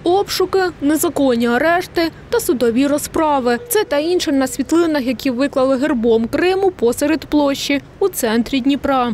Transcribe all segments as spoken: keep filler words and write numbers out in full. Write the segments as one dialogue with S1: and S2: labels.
S1: Обшуки, незаконні арешти та судові розправи. Це та інше на світлинах, які виклали гербом Криму посеред площі у центрі Дніпра.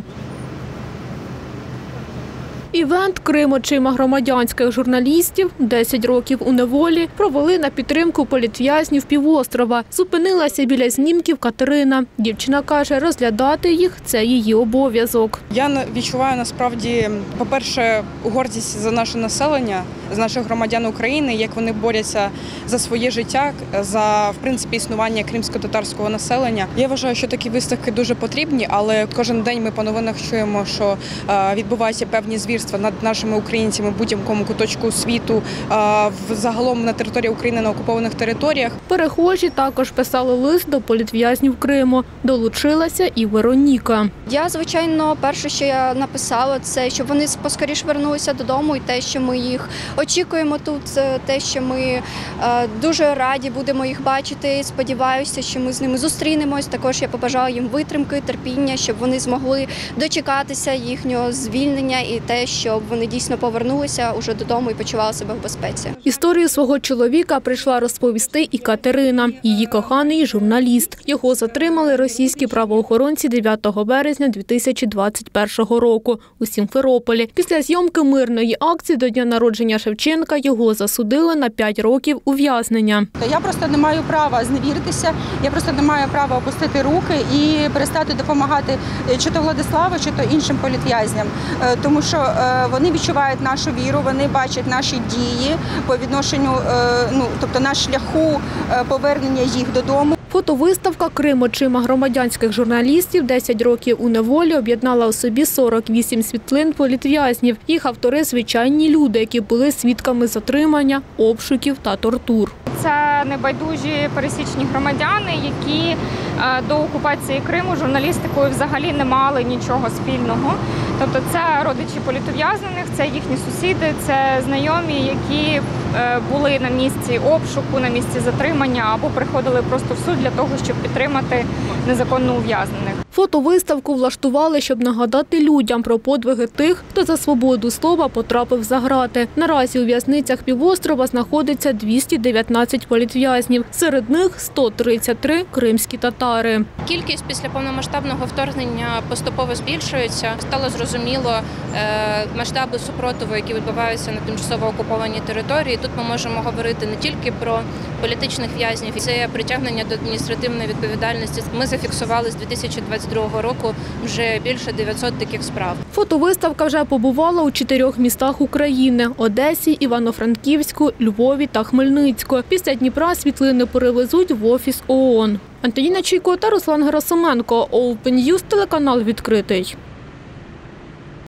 S1: Івент «Крим очима громадянських журналістів. десять років у неволі» провели на підтримку політв'язнів півострова. Зупинилася біля знімків Катерина. Дівчина каже, розглядати їх – це її обов'язок.
S2: Я відчуваю насправді, по-перше, гордість за наше населення, за наших громадян України, як вони борються за своє життя, за, в принципі, існування кримсько-татарського населення. Я вважаю, що такі виставки дуже потрібні, але кожен день ми по новинах чуємо, що відбуваються певні звірства над нашими українцями в будь-якому куточку світу, загалом на території України, на окупованих територіях.
S1: Перехожі також писали лист до політв'язнів Криму. Долучилася і Вероніка.
S3: Я, звичайно, перше, що я написала, це щоб вони поскоріше вернулися додому, і те, що ми їх очікуємо тут, те, що ми дуже раді будемо їх бачити. Сподіваюся, що ми з ними зустрінемось. Також я побажаю їм витримки, терпіння, щоб вони змогли дочекатися їхнього звільнення і те, щоб вони дійсно повернулися уже додому і почували себе в безпеці.
S1: Історію свого чоловіка прийшла розповісти і Катерина, її коханий журналіст. Його затримали російські правоохоронці дев'ятого березня дві тисячі двадцять першого року у Сімферополі. Після зйомки мирної акції до дня народження Шевченка його засудили на п'ять років ув'язнення.
S4: Я просто не маю права зневіритися, я просто не маю права опустити руки і перестати допомагати чи то Владиславу, чи то іншим політв'язням. Тому що вони відчувають нашу віру, вони бачать наші дії по відношенню, ну, тобто на шляху повернення їх додому.
S1: Фотовиставка «Крим очима громадянських журналістів. десять років у неволі» об'єднала у собі сорок вісім світлин політв'язнів. Їх автори – звичайні люди, які були свідками затримання, обшуків та тортур.
S5: Це небайдужі пересічні громадяни, які до окупації Криму журналістикою взагалі не мали нічого спільного. Тобто це родичі політв'язнених, це їхні сусіди, це знайомі, які були на місці обшуку, на місці затримання або приходили просто в суд для того, щоб підтримати незаконно ув'язнених.
S1: Фотовиставку влаштували, щоб нагадати людям про подвиги тих, хто за свободу слова потрапив за грати. Наразі у в'язницях півострова знаходиться двісті дев'ятнадцять політв'язнів. Серед них сто тридцять три кримські татари.
S6: Кількість після повномасштабного вторгнення поступово збільшується. Стало зрозуміло масштаби супротиву, які відбуваються на тимчасово окупованій території. Тут ми можемо говорити не тільки про політичних в'язнів, це притягнення до адміністративної відповідальності. Ми зафіксували з дві тисячі двадцять другого року вже більше дев'ятсот таких справ.
S1: Фотовиставка вже побувала у чотирьох містах України – Одесі, Івано-Франківську, Львові та Хмельницьку. Після Дніпра світлини перевезуть в офіс ООН. Антоніна Чайко та Руслан Герасименко. Open News, телеканал «Відкритий».